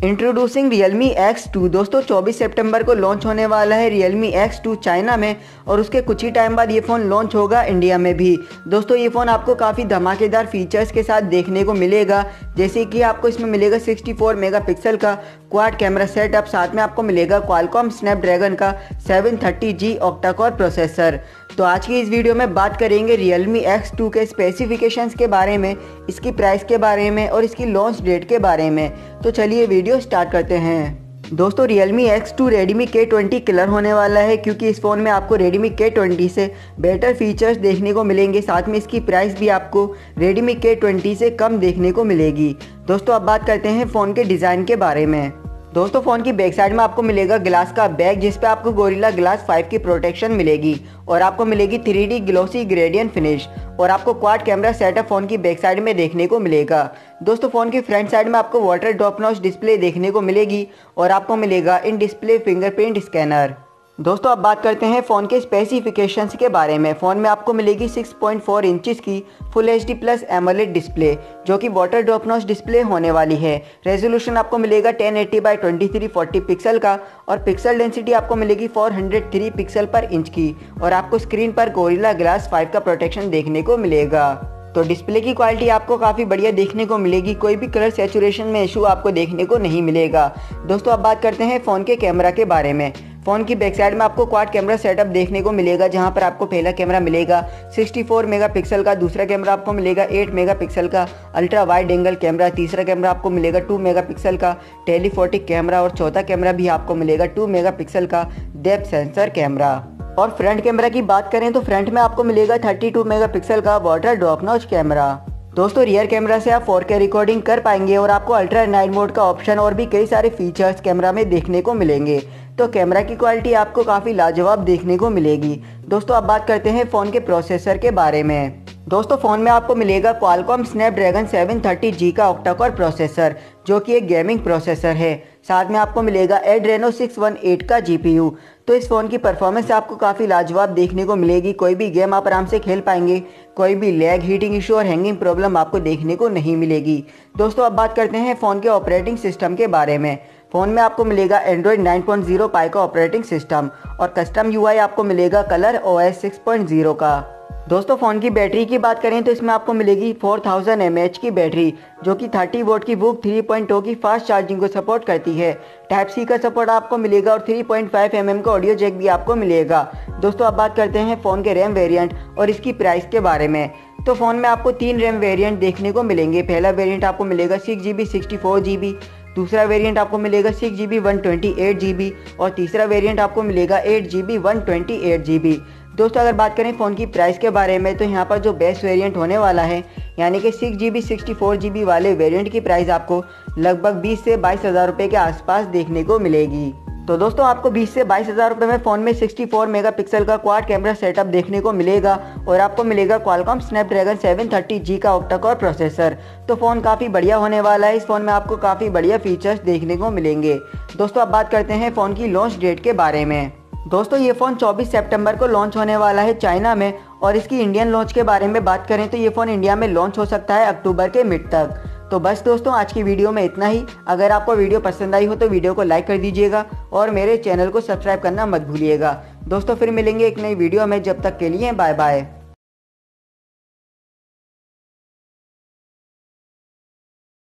Introducing Realme X2। दोस्तों 24 सितंबर को launch होने वाला है Realme X2 चाइना में, और उसके कुछ ही टाइम बाद ये फ़ोन लॉन्च होगा इंडिया में भी। दोस्तों ये फ़ोन आपको काफ़ी धमाकेदार फीचर्स के साथ देखने को मिलेगा, जैसे कि आपको इसमें मिलेगा 64 मेगापिक्सल का क्वाड कैमरा सेटअप, साथ में आपको मिलेगा क्वालकॉम स्नैपड्रैगन का 730G ऑक्टा कोर प्रोसेसर। तो आज की इस वीडियो में बात करेंगे Realme X2 के स्पेसिफिकेशंस के बारे में, इसकी प्राइस के बारे में और इसकी लॉन्च डेट के बारे में। तो चलिए वीडियो स्टार्ट करते हैं। दोस्तों Realme X2 Redmi K20 killer होने वाला है, क्योंकि इस फ़ोन में आपको Redmi K20 से बेटर फीचर्स देखने को मिलेंगे। साथ में इसकी प्राइस भी आपको Redmi K20 से कम देखने को मिलेगी। दोस्तों अब बात करते हैं फ़ोन के डिज़ाइन के बारे में। दोस्तों फ़ोन की बैक साइड में आपको मिलेगा ग्लास का बैग, जिस पे आपको गोरिल्ला ग्लास 5 की प्रोटेक्शन मिलेगी, और आपको मिलेगी 3D ग्लोसी ग्रेडियंट फिनिश, और आपको क्वाड कैमरा सेटअप फ़ोन की बैक साइड में देखने को मिलेगा। दोस्तों फ़ोन की फ्रंट साइड में आपको वाटर ड्रॉप नॉच डिस्प्ले देखने को मिलेगी, और आपको मिलेगा इन डिस्प्ले फिंगरप्रिंट स्कैनर। दोस्तों अब बात करते हैं फ़ोन के स्पेसिफिकेशंस के बारे में। फ़ोन में आपको मिलेगी 6.4 इंचज़ की full HD plus AMOLED display, जो कि वाटर ड्रॉप नॉच डिस्प्ले होने वाली है। रेजोल्यूशन आपको मिलेगा 1080x2340 पिक्सल का, और पिक्सल डेंसिटी आपको मिलेगी 403 पिक्सल पर इंच की, और आपको स्क्रीन पर गोरिल्ला ग्लास 5 का प्रोटेक्शन देखने को मिलेगा। तो डिस्प्ले की क्वालिटी आपको काफ़ी बढ़िया देखने को मिलेगी, कोई भी कलर सैचुरेशन में इशू आपको देखने को नहीं मिलेगा। दोस्तों अब बात करते हैं फ़ोन के कैमरा के बारे में। फ़ोन की बैक साइड में आपको क्वाड कैमरा सेटअप देखने को मिलेगा, जहां पर आपको पहला कैमरा मिलेगा 64 मेगापिक्सल का, दूसरा कैमरा आपको मिलेगा 8 मेगापिक्सल का अल्ट्रा वाइड एंगल कैमरा, तीसरा कैमरा आपको मिलेगा 2 मेगापिक्सल का टेलीफोटिक कैमरा, और चौथा कैमरा भी आपको मिलेगा 2 मेगापिक्सल का डेप्थ सेंसर कैमरा। और फ्रंट कैमरा की बात करें तो फ्रंट में आपको मिलेगा 32 मेगापिक्सल का वाटर ड्रॉप नॉच कैमरा। दोस्तों रियर कैमरा से आप 4K रिकॉर्डिंग कर पाएंगे, और आपको अल्ट्रा नाइट मोड का ऑप्शन और भी कई सारे फीचर्स कैमरा में देखने को मिलेंगे। तो कैमरा की क्वालिटी आपको काफ़ी लाजवाब देखने को मिलेगी। दोस्तों अब बात करते हैं फ़ोन के प्रोसेसर के बारे में। दोस्तों फ़ोन में आपको मिलेगा क्वालकॉम स्नैपड्रैगन 730G का ऑक्टा कोर प्रोसेसर, जो कि एक गेमिंग प्रोसेसर है। साथ में आपको मिलेगा एड्रेनो 618 का GPU। तो इस फ़ोन की परफॉर्मेंस आपको काफ़ी लाजवाब देखने को मिलेगी, कोई भी गेम आप आराम से खेल पाएंगे, कोई भी लैग, हीटिंग इशू और हैंगिंग प्रॉब्लम आपको देखने को नहीं मिलेगी। दोस्तों अब बात करते हैं फ़ोन के ऑपरेटिंग सिस्टम के बारे में। फ़ोन में आपको मिलेगा एंड्रॉयड 9.0 पाई का ऑपरेटिंग सिस्टम, और कस्टम UI आपको मिलेगा कलर OS 6.0 का। दोस्तों फ़ोन की बैटरी की बात करें तो इसमें आपको मिलेगी 4000 mAh की बैटरी, जो कि 30 वोट की वूक 3.0 की फास्ट चार्जिंग को सपोर्ट करती है। टाइप C का सपोर्ट आपको मिलेगा, और 3.5 mm का ऑडियो जैक भी आपको मिलेगा। दोस्तों अब बात करते हैं फ़ोन के रैम वेरिएंट और इसकी प्राइस के बारे में। तो फ़ोन में आपको 3 रैम वेरिएंट देखने को मिलेंगे। पहला वेरिएंट आपको मिलेगा 6GB 64GB, दूसरा वेरिएंट आपको मिलेगा 6GB 128GB, और तीसरा वेरिएंट आपको मिलेगा 8GB 128GB। दोस्तों अगर बात करें फ़ोन की प्राइस के बारे में, तो यहाँ पर जो बेस्ट वेरिएंट होने वाला है, यानी कि 6GB 64GB वाले वेरिएंट की प्राइस आपको लगभग 20 से 22 हज़ार रुपये के आसपास देखने को मिलेगी। तो दोस्तों आपको 20 से 22 हज़ार रुपये में फ़ोन में 64 मेगापिक्सल का क्वाड कैमरा सेटअप देखने को मिलेगा, और आपको मिलेगा क्वालकॉम स्नैपड्रैगन 730G का ऑक्टा कोर प्रोसेसर। तो फ़ोन काफ़ी बढ़िया होने वाला है, इस फ़ोन में आपको काफ़ी बढ़िया फीचर्स देखने को मिलेंगे। दोस्तों अब बात करते हैं फ़ोन की लॉन्च डेट के बारे में। दोस्तों ये फ़ोन 24 सितंबर को लॉन्च होने वाला है चाइना में, और इसकी इंडियन लॉन्च के बारे में बात करें तो ये फ़ोन इंडिया में लॉन्च हो सकता है अक्टूबर के मिड तक। तो बस दोस्तों आज की वीडियो में इतना ही। अगर आपको वीडियो पसंद आई हो तो वीडियो को लाइक कर दीजिएगा, और मेरे चैनल को सब्सक्राइब करना मत भूलिएगा। दोस्तों फिर मिलेंगे एक नई वीडियो में, जब तक के लिए बाय बाय।